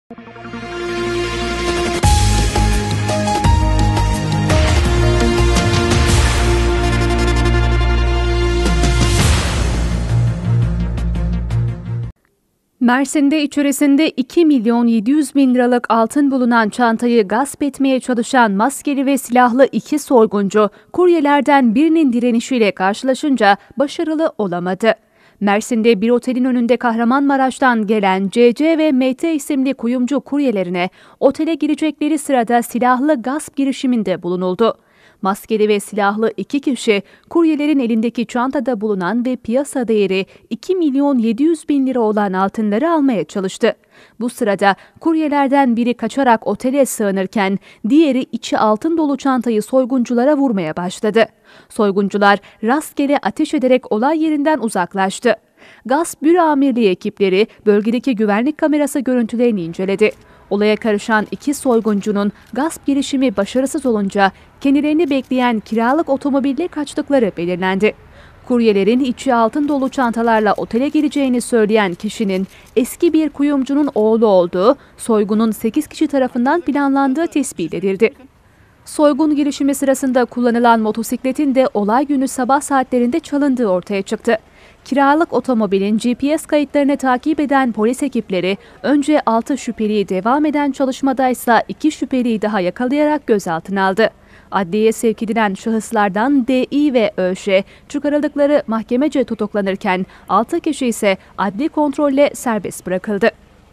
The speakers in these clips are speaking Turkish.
Mersin'de içerisinde 2.700.000 liralık altın bulunan çantayı gasp etmeye çalışan maskeli ve silahlı 2 soyguncu, kuryelerden birinin direnişiyle karşılaşınca başarılı olamadı. Mersin'de bir otelin önünde Kahramanmaraş'tan gelen CC ve MT isimli kuyumcu kuryelerine otele girecekleri sırada silahlı gasp girişiminde bulunuldu. Maskeli ve silahlı 2 kişi kuryelerin elindeki çantada bulunan ve piyasa değeri 2.700.000 lira olan altınları almaya çalıştı. Bu sırada kuryelerden biri kaçarak otele sığınırken diğeri içi altın dolu çantayı soygunculara vurmaya başladı. Soyguncular rastgele ateş ederek olay yerinden uzaklaştı. Gasp büro amirliği ekipleri bölgedeki güvenlik kamerası görüntülerini inceledi. Olaya karışan 2 soyguncunun gasp girişimi başarısız olunca kendilerini bekleyen kiralık otomobille kaçtıkları belirlendi. Kuryelerin içi altın dolu çantalarla otele gireceğini söyleyen kişinin eski bir kuyumcunun oğlu olduğu, soygunun 8 kişi tarafından planlandığı tespit edildi. Soygun girişimi sırasında kullanılan motosikletin de olay günü sabah saatlerinde çalındığı ortaya çıktı. Kiralık otomobilin GPS kayıtlarını takip eden polis ekipleri önce 6 şüpheliyi devam eden çalışmadaysa 2 şüpheliyi daha yakalayarak gözaltına aldı. Adliyeye sevk edilen şahıslardan Dİ ve ÖŞ çıkarıldıkları mahkemece tutuklanırken 6 kişi ise adli kontrolle serbest bırakıldı.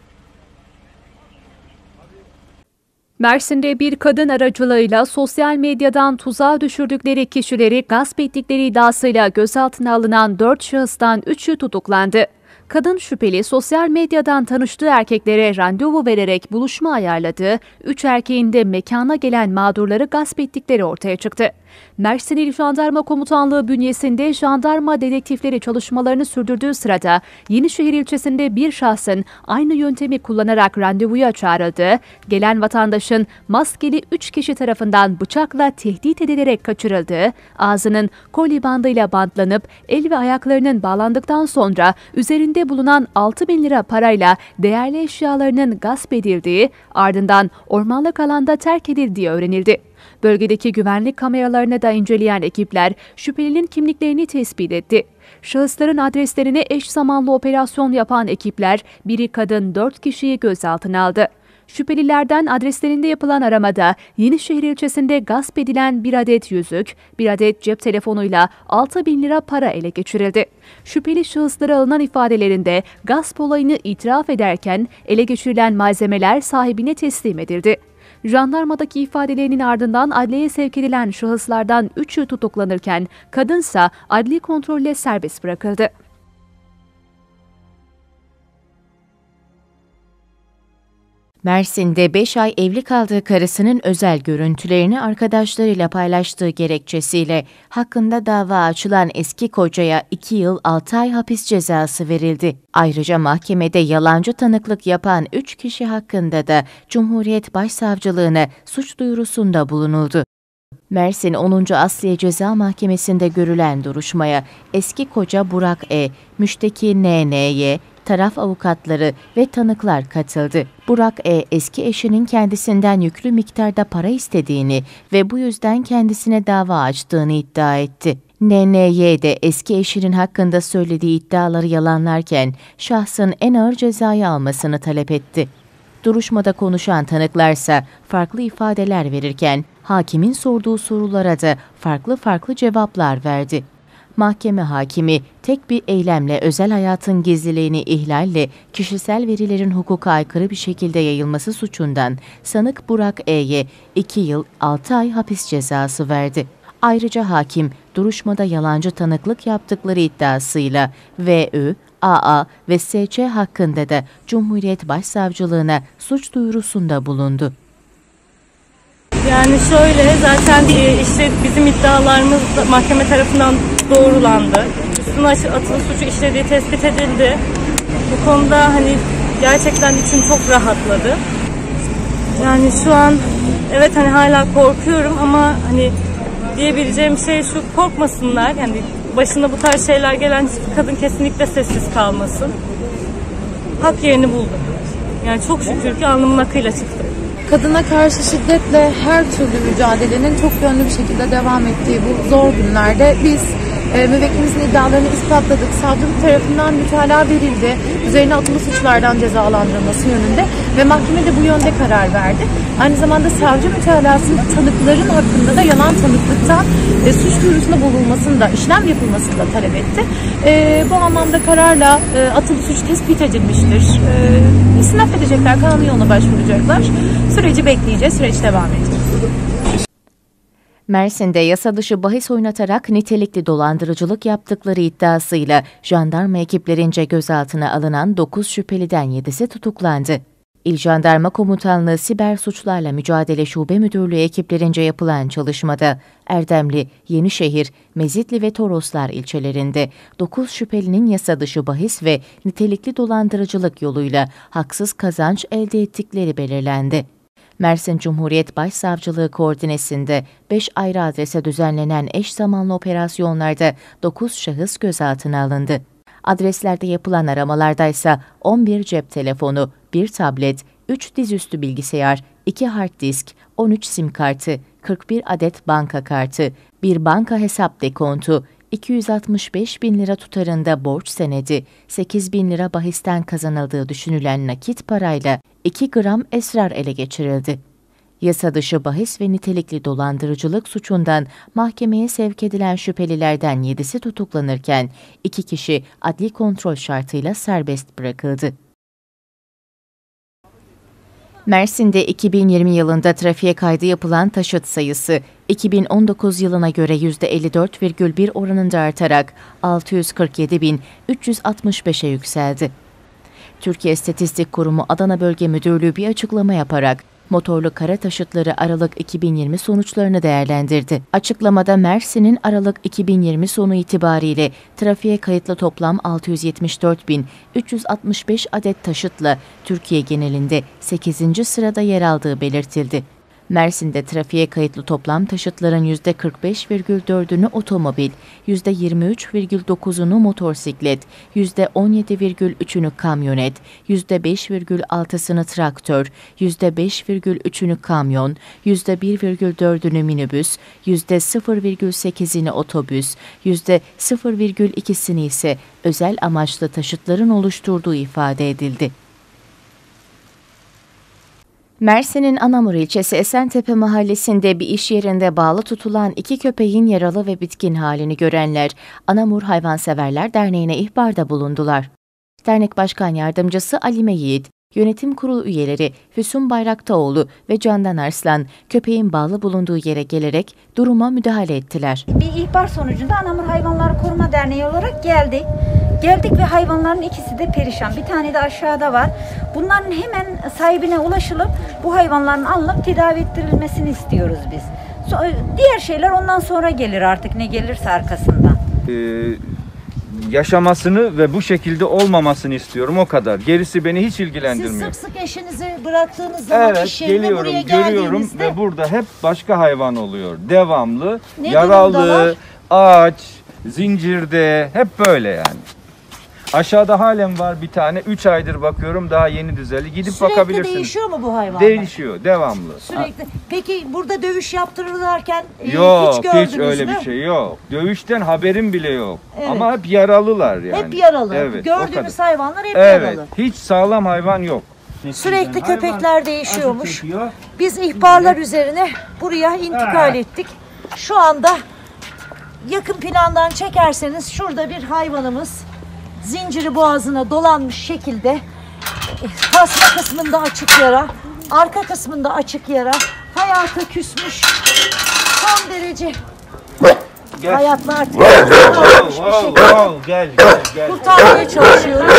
Mersin'de bir kadın aracılığıyla sosyal medyadan tuzağa düşürdükleri kişileri gasp ettikleri iddiasıyla gözaltına alınan 4 şahıstan 3'ü tutuklandı. Kadın şüpheli sosyal medyadan tanıştığı erkeklere randevu vererek buluşma ayarladığı, 3 erkeğin de mekana gelen mağdurları gasp ettikleri ortaya çıktı. Mersin İl Jandarma Komutanlığı bünyesinde jandarma dedektifleri çalışmalarını sürdürdüğü sırada Yenişehir ilçesinde bir şahsın aynı yöntemi kullanarak randevuya çağrıldığı, gelen vatandaşın maskeli 3 kişi tarafından bıçakla tehdit edilerek kaçırıldığı, ağzının koli bandıyla bantlanıp el ve ayaklarının bağlandıktan sonra üzerinde bulunan 6.000 lira parayla değerli eşyalarının gasp edildiği, ardından ormanlık alanda terk edildiği öğrenildi. Bölgedeki güvenlik kameralarını da inceleyen ekipler şüphelinin kimliklerini tespit etti. Şahısların adreslerine eş zamanlı operasyon yapan ekipler biri kadın 4 kişiyi gözaltına aldı. Şüphelilerden adreslerinde yapılan aramada Yenişehir ilçesinde gasp edilen bir adet yüzük, bir adet cep telefonuyla 6.000 lira para ele geçirildi. Şüpheli şahıslara alınan ifadelerinde gasp olayını itiraf ederken ele geçirilen malzemeler sahibine teslim edildi. Jandarmadaki ifadelerinin ardından adliyeye sevk edilen şahıslardan 3'ü tutuklanırken kadınsa adli kontrolle serbest bırakıldı. Mersin'de 5 ay evli kaldığı karısının özel görüntülerini arkadaşlarıyla paylaştığı gerekçesiyle hakkında dava açılan eski kocaya 2 yıl 6 ay hapis cezası verildi. Ayrıca mahkemede yalancı tanıklık yapan 3 kişi hakkında da Cumhuriyet Başsavcılığına suç duyurusunda bulunuldu. Mersin 10. Asliye Ceza Mahkemesi'nde görülen duruşmaya eski koca Burak E., müşteki NN'ye, taraf avukatları ve tanıklar katıldı. Burak E. eski eşinin kendisinden yüklü miktarda para istediğini ve bu yüzden kendisine dava açtığını iddia etti. NN'ye de eski eşinin hakkında söylediği iddiaları yalanlarken şahsın en ağır cezayı almasını talep etti. Duruşmada konuşan tanıklarsa farklı ifadeler verirken hakimin sorduğu sorulara da farklı cevaplar verdi. Mahkeme hakimi tek bir eylemle özel hayatın gizliliğini ihlalle kişisel verilerin hukuka aykırı bir şekilde yayılması suçundan sanık Burak E.'ye 2 yıl 6 ay hapis cezası verdi. Ayrıca hakim duruşmada yalancı tanıklık yaptıkları iddiasıyla VÖ, AA ve SC hakkında da Cumhuriyet Başsavcılığına suç duyurusunda bulundu. Yani şöyle, zaten işte bizim iddialarımız mahkeme tarafından doğrulandı. Üstüne atılı suçu işlediği tespit edildi. Bu konuda hani gerçekten içim çok rahatladı. Yani şu an evet hani hala korkuyorum ama hani diyebileceğim şey şu: korkmasınlar. Yani başına bu tarz şeyler gelen kadın kesinlikle sessiz kalmasın. Hak yerini buldu. Yani çok şükür ki alnımın akıyla çıktım. Kadına karşı şiddetle her türlü mücadelenin çok yönlü bir şekilde devam ettiği bu zor günlerde biz müvekkilimizin iddialarını ispatladık. Savcılık tarafından mütalaa verildi. Üzerine atılı suçlardan cezalandırılması yönünde ve mahkeme de bu yönde karar verdi. Aynı zamanda savcı mütalasında tanıkların hakkında da yalan tanıklıktan suç duyurusunda bulunmasını da, işlem yapılmasını da talep etti. Bu anlamda kararla atılı suç tespit edilmiştir. İstinaf edecekler, kanun yoluna başvuracaklar. Süreci bekleyeceğiz, süreç devam edecek. Mersin'de yasa dışı bahis oynatarak nitelikli dolandırıcılık yaptıkları iddiasıyla jandarma ekiplerince gözaltına alınan 9 şüpheliden 7'si tutuklandı. İl Jandarma Komutanlığı Siber Suçlarla Mücadele Şube Müdürlüğü ekiplerince yapılan çalışmada Erdemli, Yenişehir, Mezitli ve Toroslar ilçelerinde 9 şüphelinin yasa dışı bahis ve nitelikli dolandırıcılık yoluyla haksız kazanç elde ettikleri belirlendi. Mersin Cumhuriyet Başsavcılığı koordinesinde 5 ayrı adrese düzenlenen eş zamanlı operasyonlarda 9 şahıs gözaltına alındı. Adreslerde yapılan aramalarda ise 11 cep telefonu, 1 tablet, 3 dizüstü bilgisayar, 2 hard disk, 13 sim kartı, 41 adet banka kartı, 1 banka hesap dekontu, 265 bin lira tutarında borç senedi, 8 bin lira bahisten kazanıldığı düşünülen nakit parayla 2 gram esrar ele geçirildi. Yasa dışı bahis ve nitelikli dolandırıcılık suçundan mahkemeye sevk edilen şüphelilerden 7'si tutuklanırken 2 kişi adli kontrol şartıyla serbest bırakıldı. Mersin'de 2020 yılında trafiğe kaydı yapılan taşıt sayısı 2019 yılına göre %54,1 oranında artarak 647.365'e yükseldi. Türkiye İstatistik Kurumu Adana Bölge Müdürlüğü bir açıklama yaparak motorlu kara taşıtları Aralık 2020 sonuçlarını değerlendirdi. Açıklamada Mersin'in Aralık 2020 sonu itibariyle trafiğe kayıtlı toplam 674.365 adet taşıtla Türkiye genelinde 8. sırada yer aldığı belirtildi. Mersin'de trafiğe kayıtlı toplam taşıtların %45,4'ünü otomobil, %23,9'unu motosiklet, %17,3'ünü kamyonet, %5,6'sını traktör, %5,3'ünü kamyon, %1,4'ünü minibüs, %0,8'ini otobüs, %0,2'sini ise özel amaçlı taşıtların oluşturduğu ifade edildi. Mersin'in Anamur ilçesi Esentepe mahallesinde bir iş yerinde bağlı tutulan 2 köpeğin yaralı ve bitkin halini görenler Anamur Hayvanseverler Derneği'ne ihbarda bulundular. Dernek Başkan Yardımcısı Alime Yiğit, yönetim kurulu üyeleri Füsun Bayraktaoğlu ve Candan Arslan köpeğin bağlı bulunduğu yere gelerek duruma müdahale ettiler. Bir ihbar sonucunda Anamur Hayvanları Koruma Derneği olarak geldik ve hayvanların ikisi de perişan. Bir tane de aşağıda var. Bunların hemen sahibine ulaşılıp bu hayvanların alınıp tedavi ettirilmesini istiyoruz biz. Diğer şeyler ondan sonra gelir artık, ne gelirse arkasından. Yaşamasını ve bu şekilde olmamasını istiyorum, o kadar. Gerisi beni hiç ilgilendirmiyor. Siz sık sık eşinizi bıraktığınız zaman iş yerine buraya görüyorum ve burada hep başka hayvan oluyor. Devamlı, ne yaralı, durumdalar? ağaç, zincirde, hep böyle yani. Aşağıda halen var bir tane, 3 aydır bakıyorum, daha yeni düzeldi. Gidip Sürekli bakabilirsiniz. değişiyor mu bu hayvanlar? Değişiyor, devamlı. Sürekli. Peki burada dövüş yaptırırlarken Yok, hiç gördünüz hiç öyle mü? bir şey yok. Dövüşten haberim bile yok. Evet. Ama hep yaralılar yani. Hep yaralı. Evet, Gördüğünüz hayvanlar hep evet, yaralı. hiç sağlam hayvan yok. Sürekli köpekler değişiyormuş. Biz ihbarlar üzerine buraya intikal ettik. Şu anda yakın plandan çekerseniz şurada bir hayvanımız zinciri boğazına dolanmış şekilde tasma kısmında açık yara, arka kısmında açık yara, hayata küsmüş, son derece hayatla artık Gel. kurtarmaya çalışıyoruz.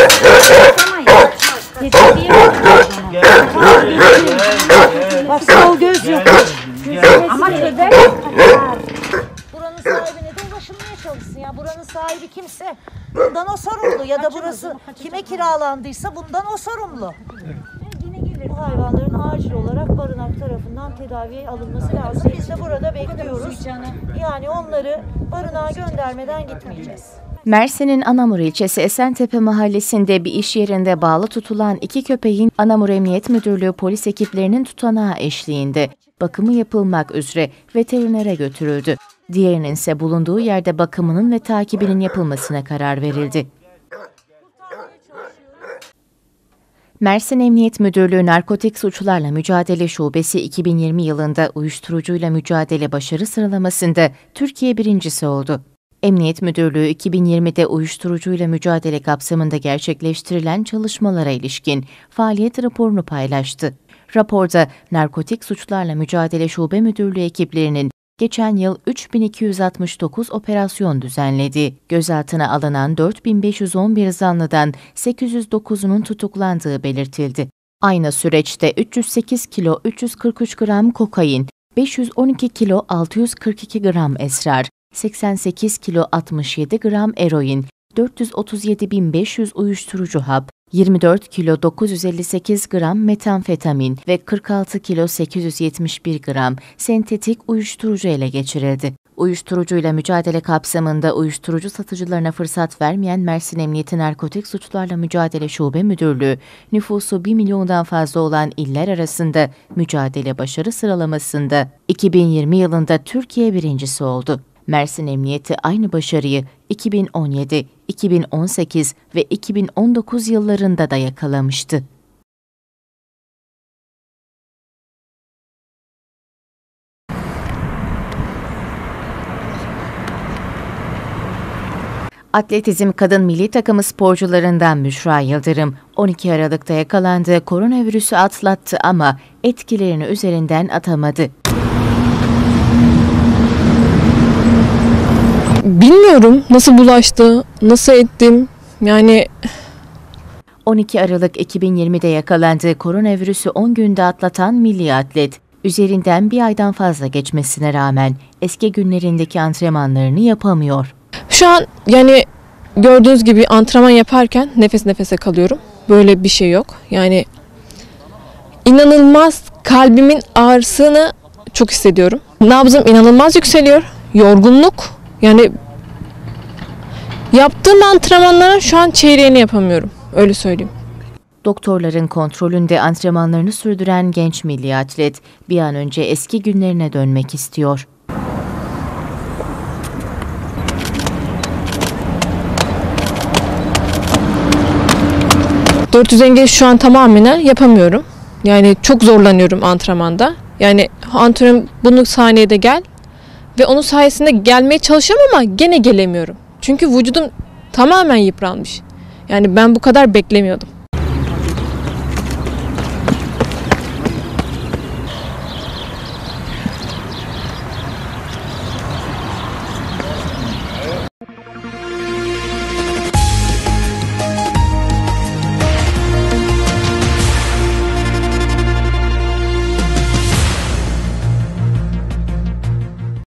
Bak sol göz yok. Ama köpek buranın sahibine de ulaşılmaya çalışsın ya. Buranın sahibi kimse bundan o sorumlu ya da burası kime kiralandıysa bundan o sorumlu. Bu hayvanların acil olarak barınak tarafından tedaviye alınması lazım. Biz de burada bekliyoruz. Yani onları barınağa göndermeden gitmeyeceğiz. Mersin'in Anamur ilçesi Esentepe mahallesinde bir iş yerinde bağlı tutulan 2 köpeğin Anamur Emniyet Müdürlüğü polis ekiplerinin tutanağı eşliğinde bakımı yapılmak üzere veterinere götürüldü. Diğerinin ise bulunduğu yerde bakımının ve takibinin yapılmasına karar verildi. Mersin Emniyet Müdürlüğü Narkotik Suçlarla Mücadele Şubesi 2020 yılında uyuşturucuyla mücadele başarı sıralamasında Türkiye birincisi oldu. Emniyet Müdürlüğü 2020'de uyuşturucuyla mücadele kapsamında gerçekleştirilen çalışmalara ilişkin faaliyet raporunu paylaştı. Raporda Narkotik Suçlarla Mücadele Şube Müdürlüğü ekiplerinin geçen yıl 3269 operasyon düzenledi. Gözaltına alınan 4511 zanlıdan 809'unun tutuklandığı belirtildi. Aynı süreçte 308 kilo 343 gram kokain, 512 kilo 642 gram esrar, 88 kilo 67 gram eroin, 437.500 uyuşturucu hap, 24 kilo 958 gram metamfetamin ve 46 kilo 871 gram sentetik uyuşturucu ele geçirildi. Uyuşturucuyla mücadele kapsamında uyuşturucu satıcılarına fırsat vermeyen Mersin Emniyeti Narkotik Suçlarla Mücadele Şube Müdürlüğü, nüfusu 1 milyondan fazla olan iller arasında mücadele başarı sıralamasında 2020 yılında Türkiye birincisi oldu. Mersin Emniyeti aynı başarıyı 2017, 2018 ve 2019 yıllarında da yakalamıştı. Atletizm kadın milli takımı sporcularından Büşra Yıldırım, 12 Aralık'ta yakalandığı koronavirüsü atlattı ama etkilerini üzerinden atamadı. Bilmiyorum nasıl bulaştı, nasıl ettim, yani... 12 Aralık 2020'de yakalandığı koronavirüsü 10 günde atlatan milli atlet, üzerinden bir aydan fazla geçmesine rağmen eski günlerindeki antrenmanlarını yapamıyor. Şu an yani gördüğünüz gibi antrenman yaparken nefes nefese kalıyorum. Böyle bir şey yok. Yani inanılmaz kalbimin ağrısını çok hissediyorum. Nabzım inanılmaz yükseliyor. Yorgunluk. Yani yaptığım antrenmanların şu an çeyreğini yapamıyorum. Öyle söyleyeyim. Doktorların kontrolünde antrenmanlarını sürdüren genç milli atlet bir an önce eski günlerine dönmek istiyor. ...400 engel şu an tamamen yapamıyorum. Yani çok zorlanıyorum antrenmanda. Yani antrenör bunu saniyede gel ve onun sayesinde gelmeye çalışıyorum ama gene gelemiyorum. Çünkü vücudum tamamen yıpranmış. Yani ben bu kadar beklemiyordum.